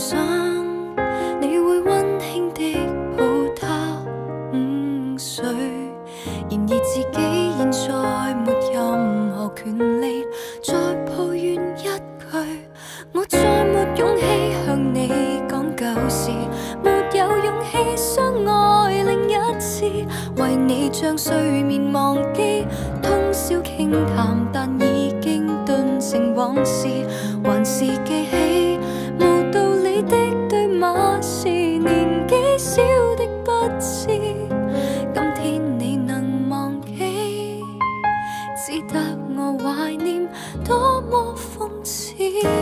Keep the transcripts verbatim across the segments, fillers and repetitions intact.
想你會溫馨的抱他午睡，然而自己現在沒任何權利再抱怨一句，我再沒勇氣向你講舊事，沒有勇氣相愛另一次，為你將睡眠忘記，通宵傾談，但已經頓成往事，還是記起無道理的對罵是年紀小的不知，今天你能忘記，只得我懷念，多麼諷刺。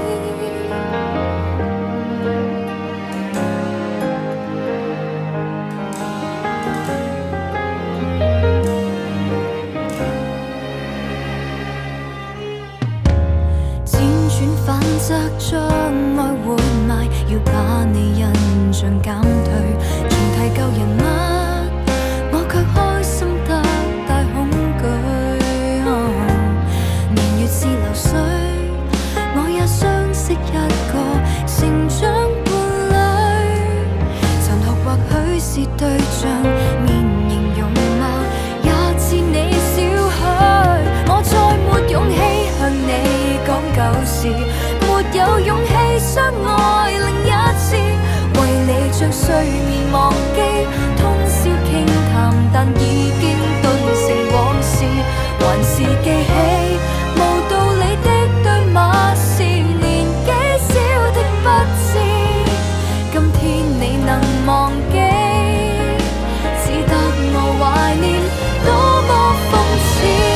反則將愛活埋，要把你印象減退，重提舊人物，我卻開心得大恐懼。哦、年月是流水，我也相識一個成長伴侶，殘酷或許是對象，面型容貌也似你少許，我再沒勇氣向你講舊事。沒有勇氣相愛另一次，為你將睡眠忘記，通宵傾談，但已經頓成往事，還是記起無道理的對罵是年紀小的不知，今天你能忘記，只得我懷念，多麼諷刺。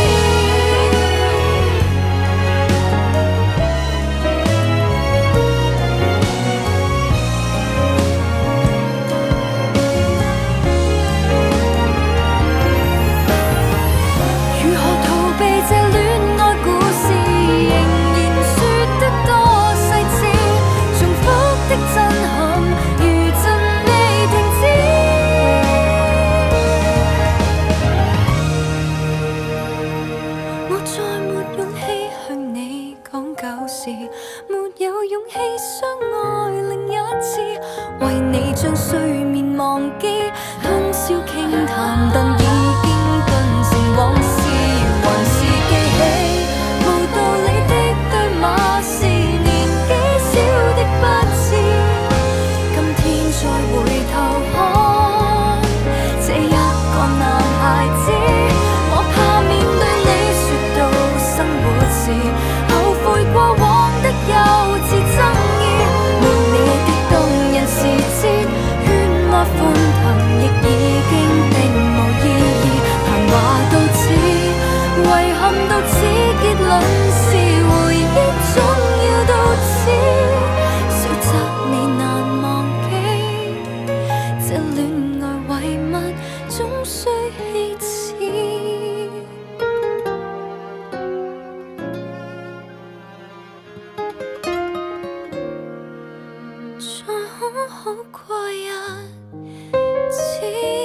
沒有勇氣相愛另一次，為你將睡眠忘記，通宵傾談，但已經頓成往事，還是記起無道理的對罵是年紀小的不知，今天再回頭看這一個男孩子，我怕面對你說到生活時後悔過往的幼稚爭議，沒你的動人時節，喧譁歡騰亦已經並無意義，談話到此，遺憾到此，結論是回憶總要到此，雖則你難忘記，這戀愛遺物總需棄置。再好好過一次。